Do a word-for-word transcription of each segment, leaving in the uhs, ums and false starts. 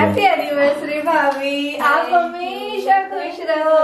Happy anniversary भाभी, आप हमेशा खुश रहो।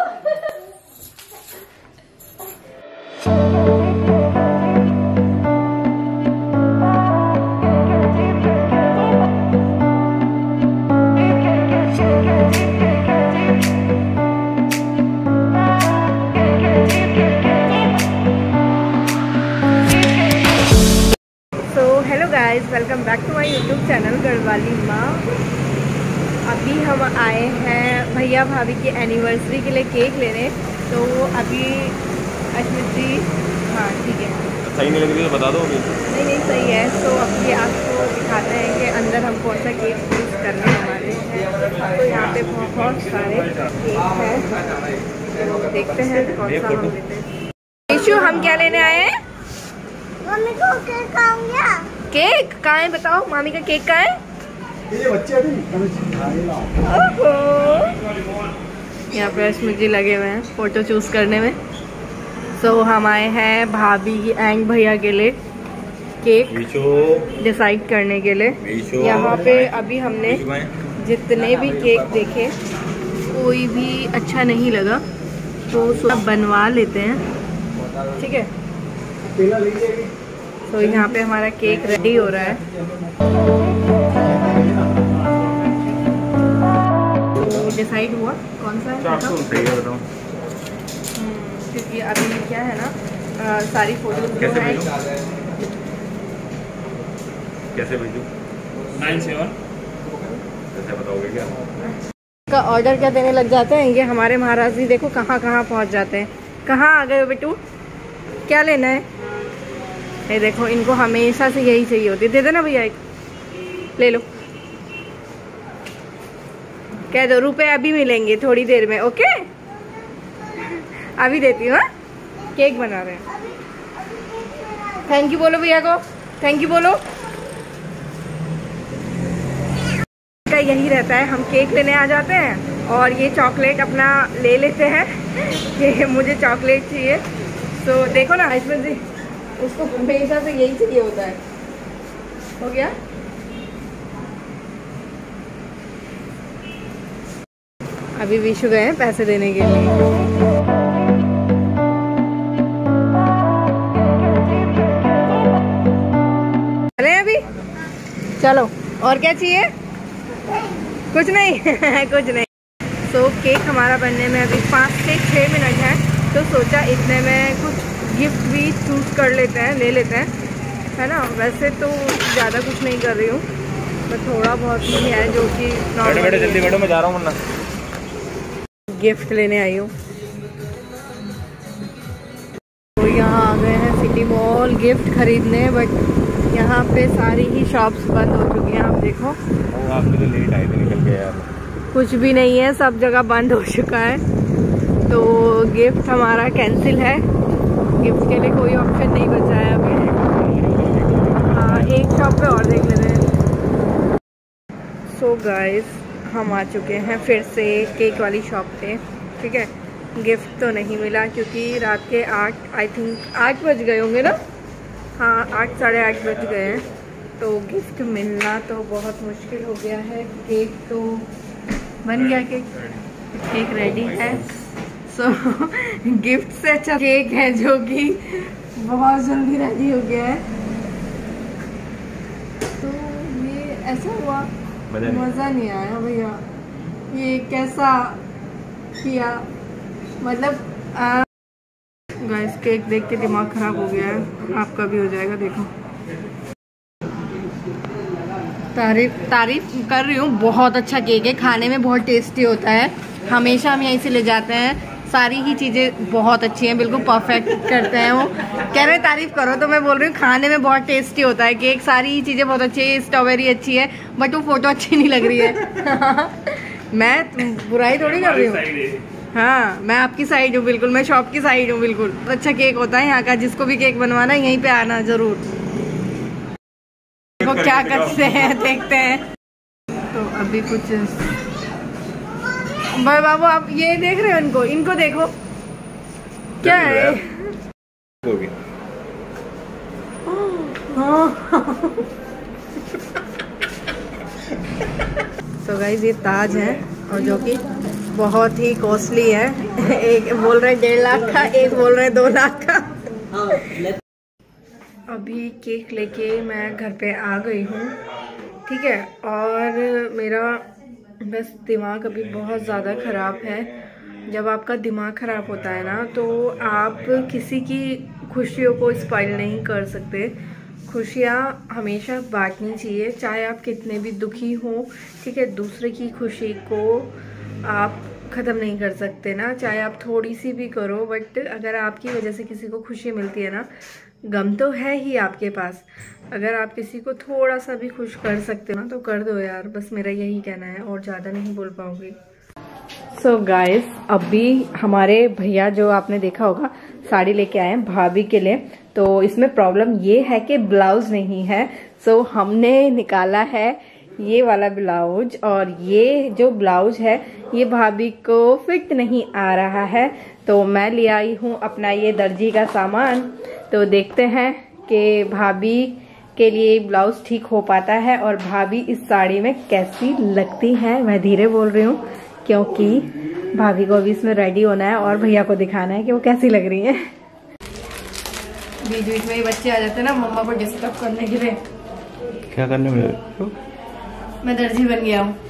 Hello guys, welcome back to my YouTube channel Garhwali माँ। अभी हम आए हैं भैया भाभी की एनिवर्सरी के लिए केक लेने। तो अभी अश्मित जी, हाँ ठीक है, सही नहीं लग रही तो बता दो अभी। नहीं नहीं सही है। तो अभी आपको दिखाते हैं कि अंदर हम कौन सा केक यूज़ करने वाले हैं। तो यहाँ पे बहुत सारे केक हैं, तो देखते हैं कौन सा हम लेते हैं। इशू, हम क्या लेने आए हैं? मम्मी को केक खाऊंगा। केक कहाँ है बताओ? मामी का केक कहाँ है? ये बच्चे ओहो, यहाँ पे अश्मित जी लगे हुए हैं फोटो चूज करने में। सो so, हम आए हैं भाभी एंड भैया के लिए केक डिसाइड करने के लिए। यहाँ पे अभी हमने जितने भी केक देखे कोई भी अच्छा नहीं लगा, तो सब बनवा लेते हैं, ठीक है। तो यहाँ पे हमारा केक रेडी हो रहा है। तो डिसाइड हुआ कौन सा है बताओ? क्योंकि अभी क्या है ना, आ, सारी फोटोज कैसे है। कैसे भेजूं? नाइन सेवन कैसे बताओगे क्या? का ऑर्डर क्या देने लग जाते हैं ये हमारे महाराज जी। देखो कहाँ कहाँ पहुँच जाते हैं। कहाँ आ गए हो बेटू? क्या लेना है? ये देखो, इनको हमेशा से यही चाहिए होती है। दे देना भैया, एक ले लो। कह दो रुपए अभी मिलेंगे थोड़ी देर में, ओके? अभी देती हूँ। केक बना रहे हैं। थैंक यू बोलो भैया को, थैंक यू बोलो। का यही रहता है, हम केक लेने आ जाते हैं और ये चॉकलेट अपना ले लेते हैं कि मुझे चॉकलेट चाहिए। तो देखो ना इसमें जी, उसको हमेशा से यही चाहिए होता है। हो गया? अभी विशु गए हैं पैसे देने के लिए। अरे अभी चलो, और क्या चाहिए? कुछ नहीं कुछ नहीं। तो केक हमारा बनने में अभी पाँच से छः मिनट है, तो सोचा इतने में कुछ गिफ्ट भी चूज़ कर लेते हैं, ले लेते हैं, है ना। वैसे तो ज़्यादा कुछ नहीं कर रही हूँ, मैं थोड़ा बहुत ही है जो कि बैठो बैठो जल्दी बैठो, मैं जा रहा हूँ वरना। गिफ्ट लेने आई हूँ। तो यहाँ आ गए हैं सिटी मॉल गिफ्ट खरीदने, बट यहाँ पे सारी ही शॉप्स बंद हो चुकी हैं। आप देखो, आप तो लेट आए थे निकल के यार। कुछ भी नहीं है, सब जगह बंद हो चुका है। तो गिफ्ट हमारा कैंसिल है, गिफ्ट के लिए कोई ऑप्शन नहीं बचा है अभी। हाँ, एक शॉप पे और देख लेते हैं। सो गाइस, हम आ चुके हैं फिर से केक वाली शॉप पे, ठीक है। गिफ्ट तो नहीं मिला क्योंकि रात के आठ आई थिंक आठ बज गए होंगे ना। हाँ, आठ साढ़े आठ बज गए हैं, तो गिफ्ट मिलना तो बहुत मुश्किल हो गया है। केक तो बन गया, केक केक रेडी है। सो so, गिफ्ट से अच्छा केक है जो कि बहुत जल्दी रेडी हो गया है। तो ये ऐसा हुआ, मज़ा नहीं आया भैया। ये कैसा किया, मतलब गाइस केक देख के दिमाग खराब हो गया है। आपका भी हो जाएगा, देखो। तारीफ तारीफ कर रही हूँ, बहुत अच्छा केक है, खाने में बहुत टेस्टी होता है। हमेशा हम यहीं से ले जाते हैं, सारी ही चीज़ें बहुत अच्छी हैं, बिल्कुल परफेक्ट करते हैं वो। कह रहे तारीफ करो तो मैं बोल रही हूँ खाने में बहुत टेस्टी होता है केक, सारी ही चीज़ें बहुत अच्छी है। स्ट्रॉबेरी अच्छी है, बट वो फोटो अच्छी नहीं लग रही है मैं बुराई थोड़ी कर रही हूँ। हाँ, मैं आपकी साइड हूँ बिल्कुल, मैं शॉप की साइड हूँ बिल्कुल। अच्छा केक होता है यहाँ का, जिसको भी केक बनवाना यहीं पे आना जरूर। देखो क्या करते हैं, देखते हैं। तो अभी कुछ भाई बाबू, आप ये देख रहे हो, इनको इनको देखो क्या है। सो गाइस ये ताज है और जो कि बहुत ही कॉस्टली है। एक बोल रहे डेढ़ लाख का, एक बोल रहे दो लाख का। अभी केक लेके मैं घर पे आ गई हूँ, ठीक है। और मेरा बस दिमाग अभी बहुत ज़्यादा ख़राब है। जब आपका दिमाग ख़राब होता है ना तो आप किसी की खुशियों को स्पॉइल नहीं कर सकते। खुशियाँ हमेशा बांटनी चाहिए, चाहे आप कितने भी दुखी हों, ठीक है। दूसरे की खुशी को आप ख़त्म नहीं कर सकते ना, चाहे आप थोड़ी सी भी करो, बट अगर आपकी वजह से किसी को खुशी मिलती है ना, गम तो है ही आपके पास। अगर आप किसी को थोड़ा सा भी खुश कर सकते हो ना तो कर दो यार, बस मेरा यही कहना है और ज़्यादा नहीं बोल पाऊँगी। सो so गाइस, अभी हमारे भैया जो आपने देखा होगा साड़ी लेके आए हैं भाभी के लिए। तो इसमें प्रॉब्लम ये है कि ब्लाउज नहीं है, सो so हमने निकाला है ये वाला ब्लाउज, और ये जो ब्लाउज है ये भाभी को फिट नहीं आ रहा है। तो मैं ले आई हूँ अपना ये दर्जी का सामान, तो देखते हैं कि भाभी के लिए ब्लाउज ठीक हो पाता है और भाभी इस साड़ी में कैसी लगती है। मैं धीरे बोल रही हूँ क्योंकि भाभी को अभी इसमें रेडी होना है और भैया को दिखाना है कि वो कैसी लग रही है। बीच बीच में ये बच्चे आ जाते हैं ना मम्मा को डिस्टर्ब करने के लिए। क्या करने में? मैं दर्जी बन गया हूँ।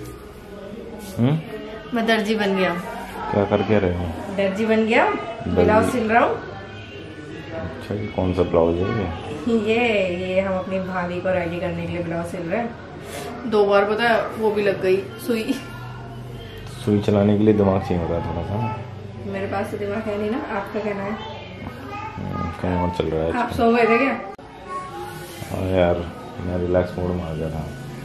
मैं दर्जी बन गया हूँ। क्या करके रहे हो? दर्जी बन गया, ब्लाउज सिल रहा हूँ। अच्छा, ये कौन सा ब्लाउज है ये? ये ये हम अपनी भाभी को रेडी करने के लिए ब्लाउज सिल रहे हैं। दो बार पता है वो भी लग गई सुई। सुई चलाने के लिए दिमाग चाहिए होता है थोड़ा सा। मेरे पास तो दिमाग है नहीं ना, आपका कहना है। कहीं और चल रहा है। आप सो गए थे क्या? हाँ यार, मैं रिलैक्स मोड में आ गया था।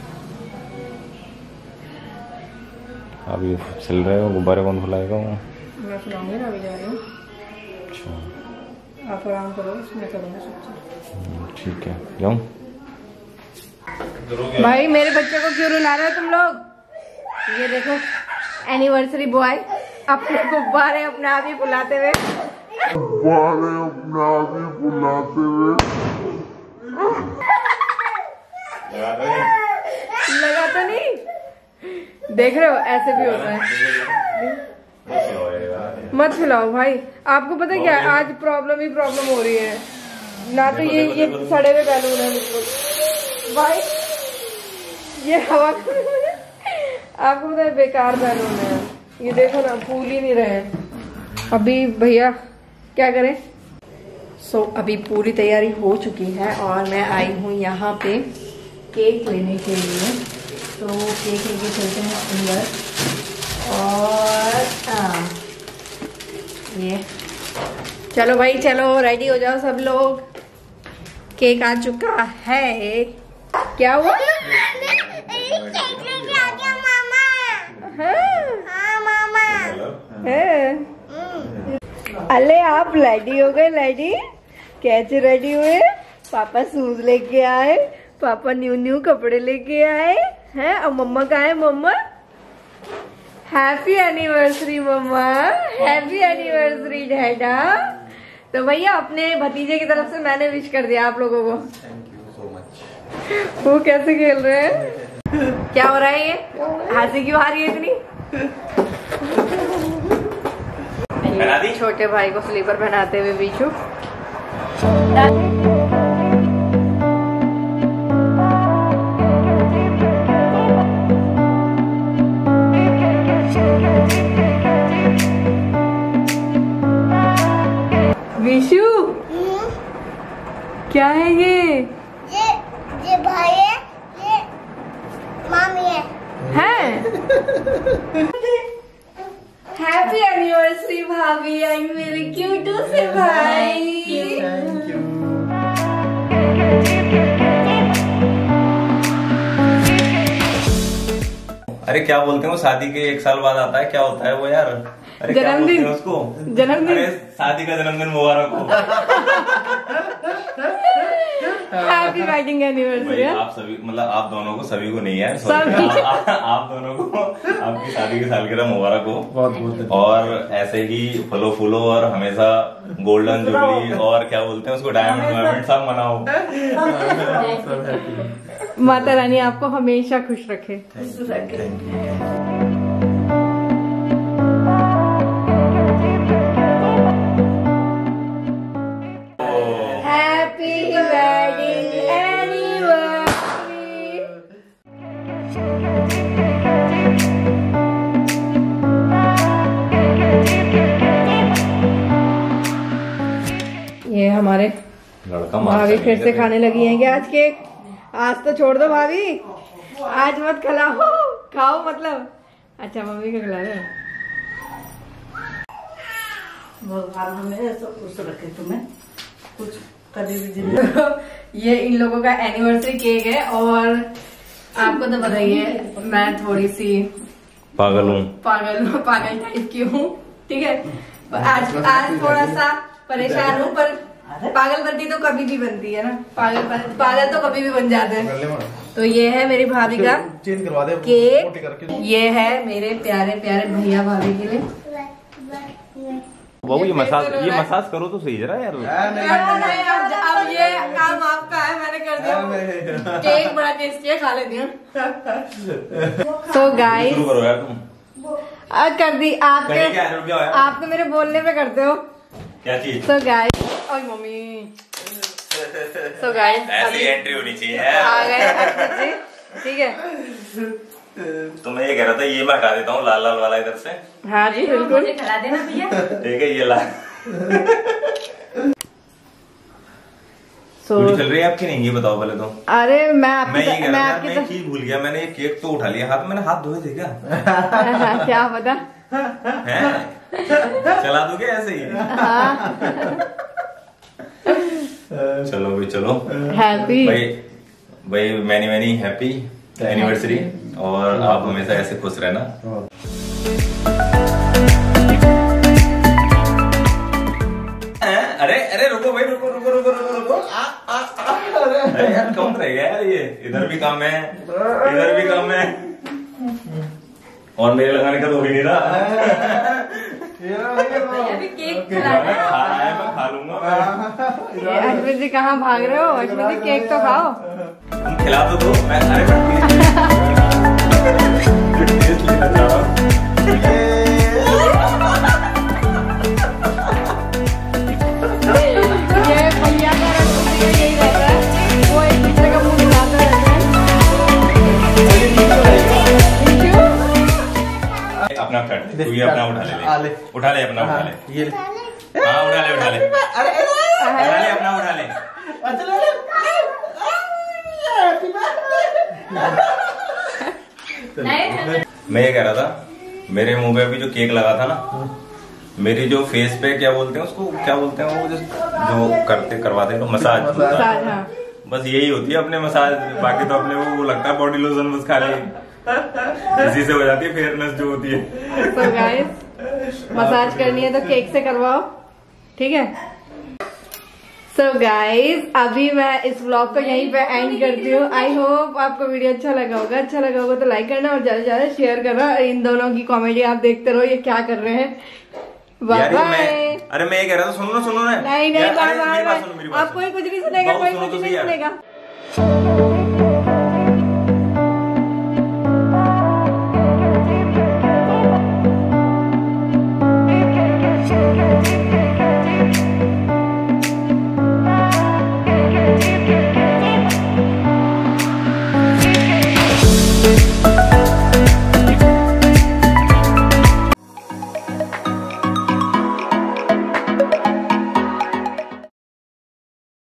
अभी चल रहे हो, गुब्बारे कौन फुलाएगा? मैं फुलाऊंगी ना, अभी जा रही हूँ। अच्छा, आप आराम करो, मैं करूँगा सब। ठीक है, जाऊँ? भाई मेरे बच्चे को क्यों रुला रहे हो तुम लोग? ये देखो एनिवर्सरी बॉय अपने गुब्बारे अपने आप ही फुलाते हुए गुब्बारे अपने आप ही फुलाते हुए लगा तो नहीं? देख रहे हो ऐसे भी होता है। मत फुलाओ भाई, आपको पता क्या है आज प्रॉब्लम ही प्रॉब्लम हो रही है ना। तो ये ये सड़े हुए बैलून है बिल्कुल भाई, ये हवा आपको पता है बेकार बैलून है। ये देखो ना, फूल ही नहीं रहे। अभी भैया क्या करें? सो so, अभी पूरी तैयारी हो चुकी है और मैं आई हूँ यहाँ पे केक लेने के लिए। तो केक लेके चलते हैं अंदर। और हाँ ये चलो भाई, चलो रेडी हो जाओ सब लोग। केक आ चुका है। क्या हुआ? हाँ मामा। अले आप रेडी हो गए? रेडी कैसे रेडी हुए? पापा शूज लेके आए, पापा न्यू न्यू कपड़े लेके आए हैं। और मम्मा कहाँ है? मम्मा हैप्पी एनिवर्सरी मम्मा, हैप्पी एनिवर्सरी डैडा। तो भैया अपने भतीजे की तरफ से मैंने विश कर दिया आप लोगों को। Thank you so much. वो कैसे खेल रहे हैं? क्या हो रहा है? ये हंसी क्यों आ रही है इतनी? छोटे भाई को स्लीपर पहनाते हुए बीचू। विशु क्या है ये? ये ये भाई है, ये मामी है। हैं? हैप्पी एनिवर्सरी भाभी, आई एम वेरी क्यूट से भाई। Thank you. अरे क्या बोलते हैं वो, शादी के एक साल बाद आता है, क्या होता है वो यार? अरे जन्मदिन उसको जन्मदिन। अरे शादी का जन्मदिन मुबारक हो। Happy wedding anniversary. आप सभी मतलब आप दोनों को, सभी को नहीं है, सभी। आप, आप दोनों को आपकी शादी की सालगिरह मुबारक हो। बहुत बहुत। और ऐसे ही फलो फूलो और हमेशा गोल्डन जुबली और क्या बोलते हैं उसको डायमंड वायमंड सब मनाओ। माता रानी आपको हमेशा खुश रखे। Happy wedding anniversary. ये हमारे लड़का भाभी फिर से खाने लगी हैं क्या आज केक? आज तो छोड़ दो भाभी, आज मत खिलाओ, खाओ मतलब। अच्छा मम्मी को खिला रहे हो। भगवान हमें ऐसा खुश रखे, तुम्हें कुछ कभी भी जिंदगी। ये इन लोगों का एनिवर्सरी केक है और आपको तो बताइए मैं थोड़ी सी पागल हूँ, पागल पागल टाइप की हूँ, ठीक है। आज आज थोड़ा सा परेशान हूँ, पर पागल बनती तो कभी भी बनती है ना, पागल पागल तो कभी भी बन जाते हैं। तो ये है मेरी भाभी का चेंज करवा दे केक, ये है मेरे प्यारे प्यारे भैया भाभी के लिए। वो ये मसाज ये मसाज करो तो सही जरा यार। अब ये काम आपका है, मैंने कर दिया। केक बड़ा टेस्टी है, खा लेती हूँ। तो गाइस शुरू करो यार तुम। अब कर दी आपके, कहीं क्या रुक जाओ यार। आप तो मेरे बोलने पे करते हो। क्या चीज? तो गाइस, ओए मम्मी। तो गाइस ऐसी एंट्री होनी चाहिए। आ गए अर्पित जी, ठीक है। तो मैं ये कह रहा था ये मैं हटा देता हूँ लाल लाल वाला इधर से। हाँ जी बिल्कुल। खिला देना भैया। ठीक है ये लाल। so, चल रही है आपकी नहीं, ये बताओ पहले तो। अरे मैं आपकी मैं ये कह मैं रहा था आपकी मैं एक चीज भूल गया, मैंने ये केक तो उठा लिया हाथ, मैंने हाथ धोए थे क्या? तो क्या पता हैं? चला दोगे ऐसे ही? हाँ। चलो भाई चलो। हैप्पी भाई भाई मैनी मैनी हैप्पी एनिवर्सरी, और आप हमेशा ऐसे खुश रहना। अरे अरे रुको भाई रुको रुको रुको रुको रुको। अरे यार कौन रह गया यार, ये इधर भी काम है इधर भी काम है, और मेरे लगाने का तो हो ही नहीं रहा। केक खा रहा है मैं खा लूंगा। अश्विन जी कहाँ भाग रहे हो? अश्विन जी केक तो खाओ। तुम खिला तो दो, मैं अरे टेस्ट लेना चाह रहा हूँ। ये भैया का रंग यही रहता है, वो एक दूसरे का मुंह दिखाते रहते हैं। अपना कट तू ये अपना उठा ले, ले उठा ले अपना उठा ले ये, हाँ उठा ले उठा ले उठा ले अपना उठा ले। मैं ये कह रहा था मेरे मुंह पे अभी जो केक लगा था ना, मेरी जो फेस पे क्या बोलते हैं उसको, क्या बोलते हैं वो जो जो करते करवाते हैं मसाज, मसाज, हाँ। बस यही होती है अपने मसाज। बाकी तो अपने वो लगता है बॉडी लोशन बस खाली इसी से हो जाती है फेयरनेस जो होती है। तो गाइस मसाज करनी है तो केक से करवाओ, ठीक है। सो so गाइज अभी मैं इस व्लॉग को यहीं पे एंड करती हूँ। आई होप आपको वीडियो अच्छा लगा होगा। अच्छा लगा होगा तो लाइक करना और ज्यादा से ज्यादा शेयर करना। इन दोनों की कॉमेडी आप देखते रहो, ये क्या कर रहे हैं। Bye bye. अरे मैं ये कह रहा था सुनो ना सुनो ना। नहीं नहीं बाय बाय। आपको कोई कुछ नहीं सुनेगा, कोई कुछ नहीं सुनेगा।